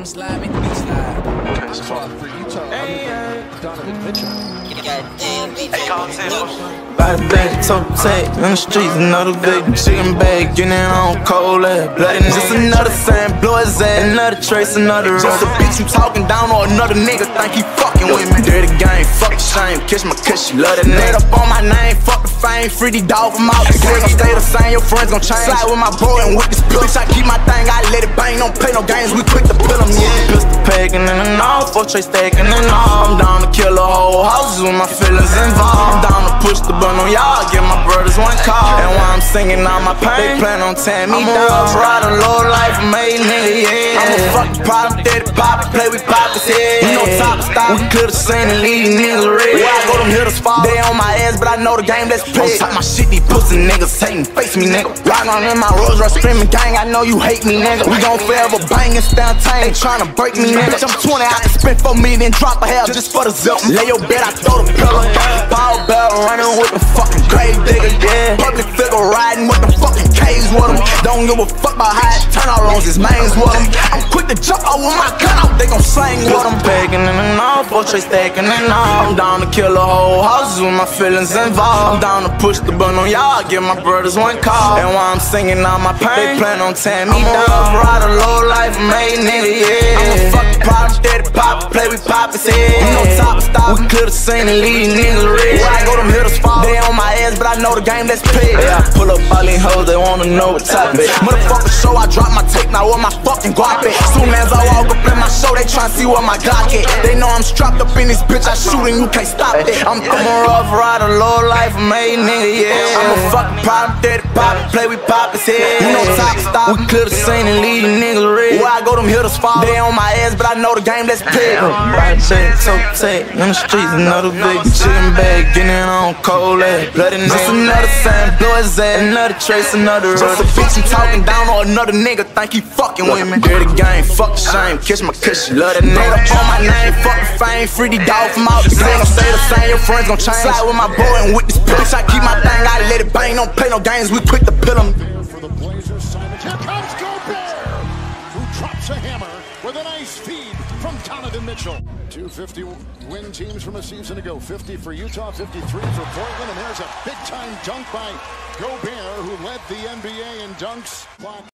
wanna slide, make the beat slide. For Utah, Donovan Mitchell. Body bag, toe tag, in the streets, another big chicken bag, getting it on cold ass, bloody nigga. Just another sign, blow his ass, another trace, another road. Just a bitch you talking down or another nigga think he fucking with me. Dirty game, fuck the shame, kiss my kiss, you love that nigga. Up on my name, fuck the fame, free the dog from out the game. Gon' stay the same, your friends gon' change. Slide with my bro and with this bitch, I keep my thing, I let it bang, don't play no games, we quick to pill 'em, yeah. Pistol packing in and off, 4 tray stacking and all. I'm down to kill a whole house with my feelings involved. I'm down to push the button on y'all, give my brothers one call. And while I'm singing all my pain, they plan on tearing me down. I'm a ride a low life, made nigga, yeah. I'm a fucking problem, daddy pop, play with poppers, yeah. You know top stop, we could've seen and leave these niggas red. Where I go, them hitters fall, they on my ass, but I know the game, let's play. On top my shit, these pussy niggas hating, face me, nigga. Riding on in my Rolls Royce, screaming gang, I know you hate me, nigga. We gon' forever bang and stand tang, ain't tryna break me, nigga. Bitch, I'm 20, I can spend 4 million, then drop a hell just for the zip. Lay your bed, I throw the pillow. Ball bell running with the fucking grave digger, yeah. Public figure riding with the fucking K's with them. Don't give a fuck about how it turn out on his mains with them. I'm quick to jump out with my gun out, they gon' slang with them. Begging in and all, 4 tray stacking and all. I'm down to kill a whole house with my feelings involved. I'm down to push the button on y'all, give my brothers one call. And while I'm singing all my pain, they plan on tearing me down. I'm a ride a low life, made nigga, yeah. I'm a fucking pop, daddy pop, play with poppers, yeah. You know top stop, we could've seen and leave these niggas red. Where I go, them hitters fall, they on my ass, but I know the game, let's play. Yeah, I pull up all these hoes, they wanna know what top it. Motherfucker show, I drop my tape, now where my fucking guap it. Soon as I walk up in my show, they tryna see where my Glock at. They know I'm strapped up in this bitch, I shoot and you can't stop it. I'm a rough rider, low life, made nigga, yeah. I'm a fucking problem, daddy pop, play with poppers, yeah. You know top stop, we could've seen and leave these niggas red. Where I go, them hitters fall, they on my ass, but I know the game, let's play. Body bag, toe tag, in the streets, another big chicken bag, getting it on cold ass, bloody nigga. Just another sign, blow his ass, another trace, another road. Just a bitch you talking down or another nigga think he fucking with me. Dirty game, fuck the shame, kiss my kiss, you love that nigga. On my name, fuck the fame, free the dog from out the game. Gon' stay the same, your friends gon' change. Slide with my bro and with this bitch, I keep my thing, I let it bang, don't play no games, we quick to pill 'em. For the Blazers, here comes Gobert, who drops a hammer with a nice feed from Donovan Mitchell. 250 win teams from a season ago. 50 for Utah, 53 for Portland, and there's a big-time dunk by Gobert, who led the NBA in dunks.